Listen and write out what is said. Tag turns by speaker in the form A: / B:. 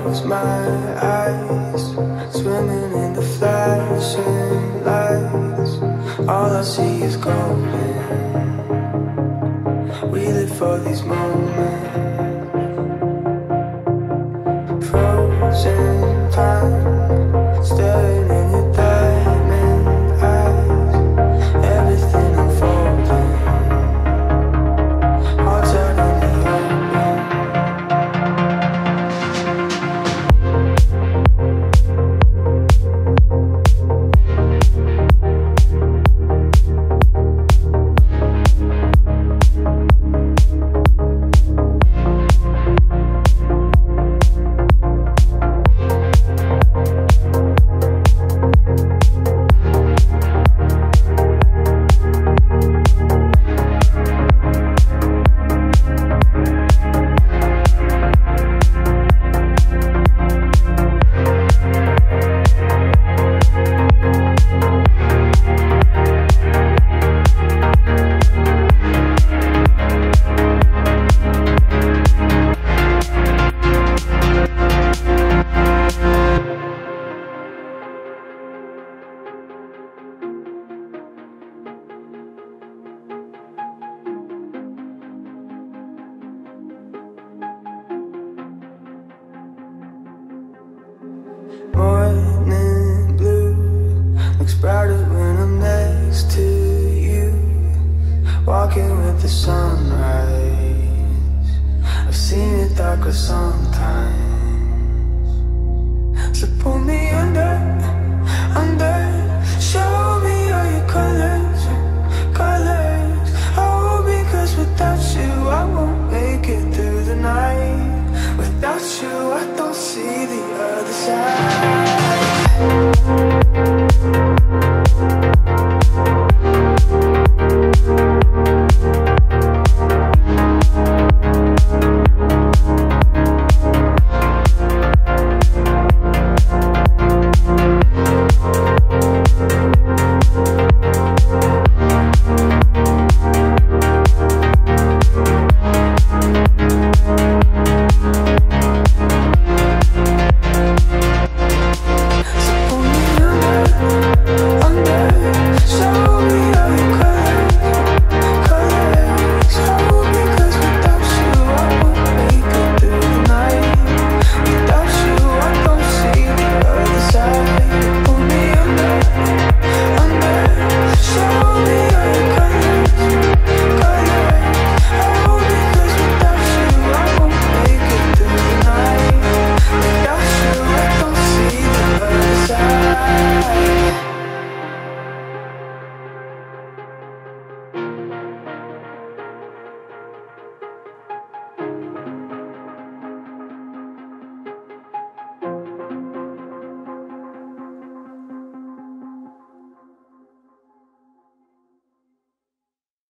A: close my eyes, swimming in the flashing lights. All I see is golden. We live for these moments. Frozen time, staring in your diamond eyes. Everything unfolding, hearts out in the open. Morning blue looks brighter when I'm next to you, walking with the sunrise. I've seen it darker sometimes.